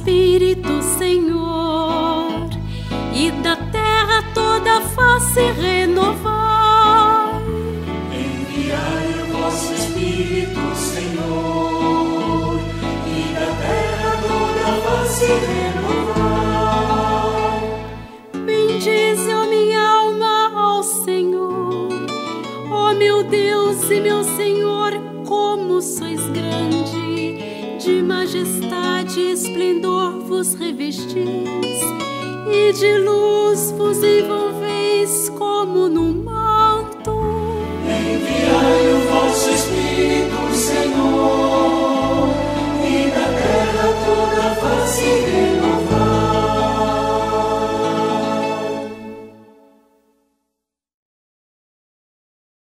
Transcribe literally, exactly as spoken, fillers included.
Espírito, Senhor, e da terra toda a face renovar. Enviai o vosso Espírito, Senhor, e da terra toda a face renovar. Bendize, ó minha alma, ao Senhor. Ó meu Deus e meu Senhor, como sois grande, de majestade e esplendor vos revestis, e de luz vos envolveis como num manto. Enviai o vosso Espírito, Senhor, e da terra toda a face renovar.